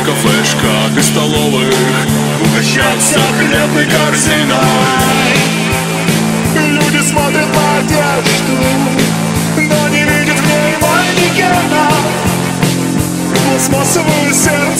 кафешках и столовых угощаться хлебной корзиной. Люди смотрят на одежду, но не видят в ней манекена. Пластмассовую сердце